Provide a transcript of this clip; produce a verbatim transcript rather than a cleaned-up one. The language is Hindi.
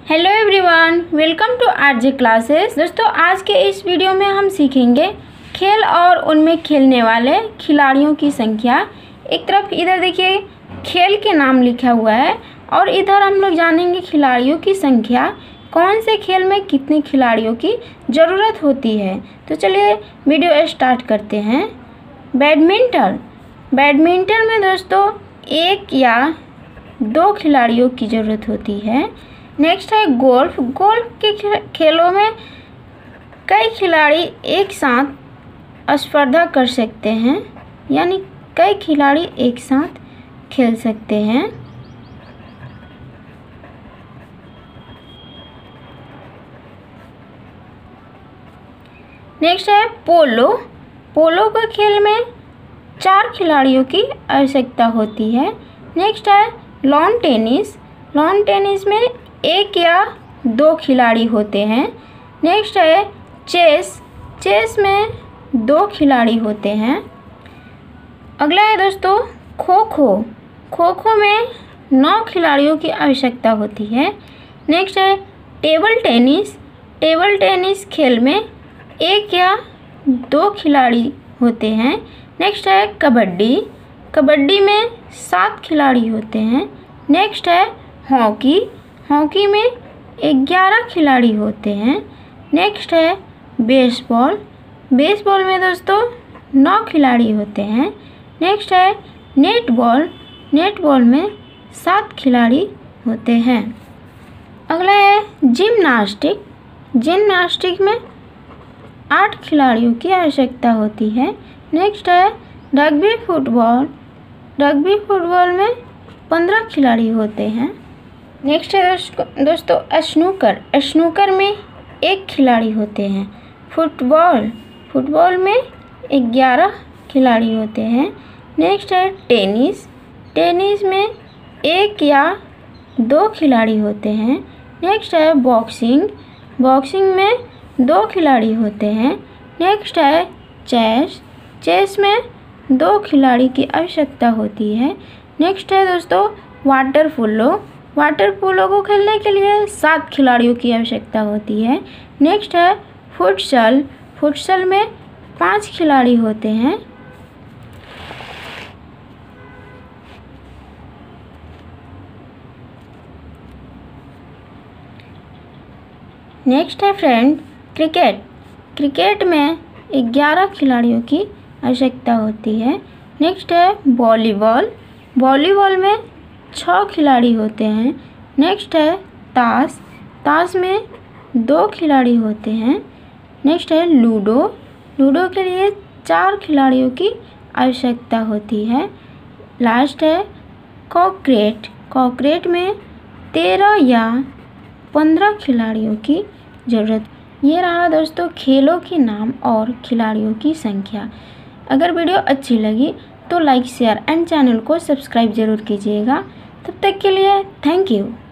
Hello everyone, welcome to RJ classes. दोस्तों, आज के इस वीडियो में हम सीखेंगे खेल और उनमें खेलने वाले खिलाड़ियों की संख्या। एक तरफ इधर देखिए खेल के नाम लिखा हुआ है और इधर हम लोग जानेंगे खिलाड़ियों की संख्या, कौन से खेल में कितने खिलाड़ियों की ज़रूरत होती है। तो चलिए वीडियो स्टार्ट करते हैं। बैडमिंटन बैडमिंटन में दोस्तों एक या दो खिलाड़ियों की ज़रूरत होती है। नेक्स्ट है गोल्फ। गोल्फ के खेलों में कई खिलाड़ी एक साथ स्पर्धा कर सकते हैं, यानी कई खिलाड़ी एक साथ खेल सकते हैं। नेक्स्ट है पोलो। पोलो के खेल में चार खिलाड़ियों की आवश्यकता होती है। नेक्स्ट है लॉन टेनिस। लॉन टेनिस में एक या दो खिलाड़ी होते हैं। नेक्स्ट है चेस। चेस में दो खिलाड़ी होते हैं। अगला है दोस्तों खो खो। खो खो में नौ खिलाड़ियों की आवश्यकता होती है। नेक्स्ट है टेबल टेनिस। टेबल टेनिस खेल में एक या दो खिलाड़ी होते हैं। नेक्स्ट है कबड्डी। कबड्डी में सात खिलाड़ी होते हैं। नेक्स्ट है हॉकी। हॉकी में ग्यारह खिलाड़ी होते हैं। नेक्स्ट है बेसबॉल। बेसबॉल में दोस्तों नौ खिलाड़ी होते हैं। नेक्स्ट है नेटबॉल। नेटबॉल में सात खिलाड़ी होते हैं। अगला है जिम्नास्टिक। जिम्नास्टिक में आठ खिलाड़ियों की आवश्यकता होती है। नेक्स्ट है रग्बी फुटबॉल। रग्बी फुटबॉल में पंद्रह खिलाड़ी होते हैं। नेक्स्ट है दोस्तों स्नूकर। स्नूकर में एक खिलाड़ी होते हैं। फुटबॉल फुटबॉल में ग्यारह खिलाड़ी होते हैं। नेक्स्ट है टेनिस। टेनिस में एक या दो खिलाड़ी होते हैं। नेक्स्ट है बॉक्सिंग। बॉक्सिंग में दो खिलाड़ी होते हैं। नेक्स्ट है चेस। चेस में दो खिलाड़ी की आवश्यकता होती है। नेक्स्ट है दोस्तों वाटर पोलो। वाटर पोलो को खेलने के लिए सात खिलाड़ियों की आवश्यकता होती है। नेक्स्ट है फुटसल। फुटसल में पाँच खिलाड़ी होते हैं। नेक्स्ट है फ्रेंड क्रिकेट। क्रिकेट में ग्यारह खिलाड़ियों की आवश्यकता होती है। नेक्स्ट है वॉलीबॉल। वॉलीबॉल में छः खिलाड़ी होते हैं। नेक्स्ट है ताश। ताश में दो खिलाड़ी होते हैं। नेक्स्ट है लूडो। लूडो के लिए चार खिलाड़ियों की आवश्यकता होती है। लास्ट है कॉकरेट। कॉकरेट में तेरह या पंद्रह खिलाड़ियों की ज़रूरत। ये रहा दोस्तों खेलों के नाम और खिलाड़ियों की संख्या। अगर वीडियो अच्छी लगी तो लाइक शेयर एंड चैनल को सब्सक्राइब ज़रूर कीजिएगा। तब तक के लिए थैंक यू।